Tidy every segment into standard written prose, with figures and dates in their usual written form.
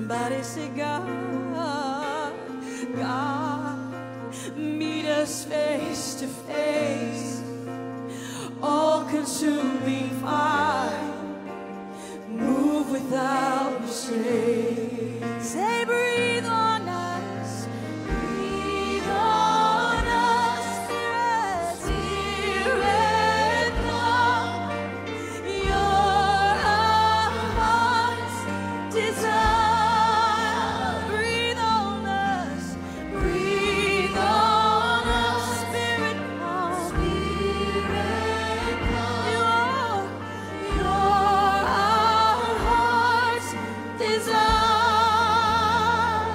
Somebody say, God, God, meet us face to face. All-consuming fire, move without restraint. Say, breathe on us, breathe on us, Spirit, come. You're our heart's desire. Breathe on us, breathe on us, Spirit, come. Spirit, come. You're our heart's desire.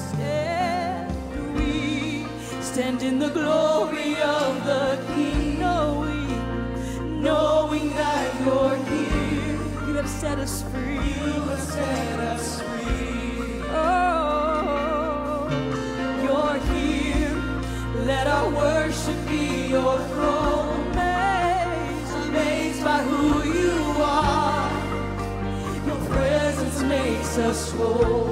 We stand in the glory of the King, knowing that you're here. You have set us free. You have set us free. Oh, you're here. Let our worship be your throne. Amazed by who you are. Your presence makes us whole.